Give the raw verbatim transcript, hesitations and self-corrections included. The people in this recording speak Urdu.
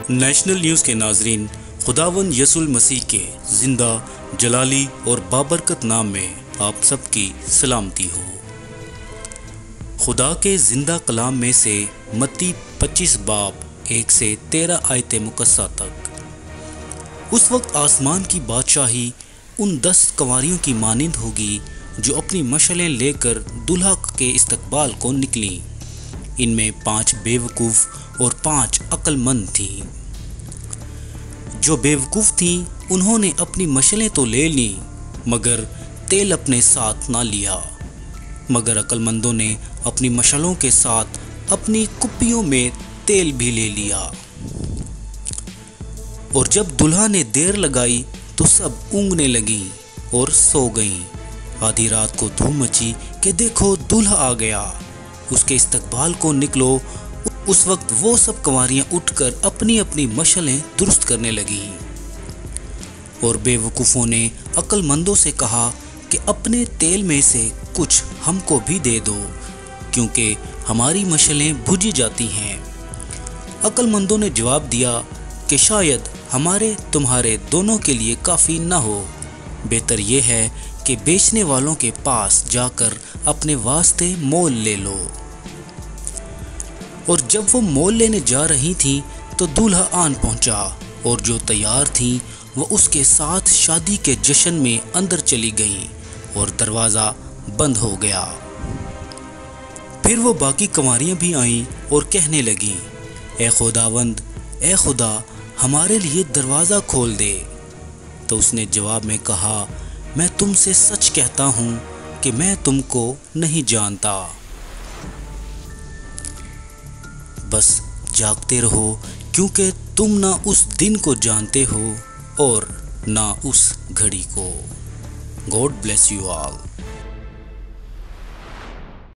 نیشنل نیوز کے ناظرین، خداوند یسوع المسیح کے زندہ، جلالی اور بابرکت نام میں آپ سب کی سلامتی ہو۔ خدا کے زندہ کلام میں سے متی پچیس باب ایک سے تیرہ آیت مقدسہ تک۔ اس وقت آسمان کی بادشاہی ان دس کنواریوں کی مانند ہوگی جو اپنی مشعلیں لے کر دلہا کے استقبال کو نکلیں۔ ان میں پانچ بے وقوف اور پانچ عقل مند تھیں۔ جو بے وقوف تھیں انہوں نے اپنی مشعلیں تو لے لیں مگر تیل اپنے ساتھ نہ لیا، مگر عقل مندوں نے اپنی مشعلوں کے ساتھ اپنی کپیوں میں تیل بھی لے لیا۔ اور جب دلہا نے دیر لگائی تو سب اونگنے لگیں اور سو گئیں۔ آدھی رات کو دھوم مچی کہ دیکھو دلہا آ گیا، اس کے استقبال کو نکلو۔ اس وقت وہ سب کنواریاں اٹھ کر اپنی اپنی مشعلیں درست کرنے لگیں۔ اور بے وقوفوں نے عقل مندوں سے کہا کہ اپنے تیل میں سے کچھ ہم کو بھی دے دو، کیونکہ ہماری مشعلیں بجھ جاتی ہیں۔ عقل مندوں نے جواب دیا کہ شاید ہمارے تمہارے دونوں کے لیے کافی نہ ہو، بہتر یہ ہے کہ بیچنے والوں کے پاس جا کر اپنے واسطے مول لے لو۔ اور جب وہ مول لینے جا رہی تھیں تو دولہا آن پہنچا، اور جو تیار تھیں وہ اس کے ساتھ شادی کے جشن میں اندر چلی گئیں، اور دروازہ بند ہو گیا۔ پھر وہ باقی کنواریاں بھی آئیں اور کہنے لگیں، اے خداوند، اے خدا، ہمارے لیے دروازہ کھول دے۔ تو اس نے جواب میں کہا، میں تم سے سچ کہتا ہوں کہ میں تم کو نہیں جانتا۔ بس جاگتے رہو، کیونکہ تم نہ اس دن کو جانتے ہو اور نہ اس گھڑی کو۔ God bless you all.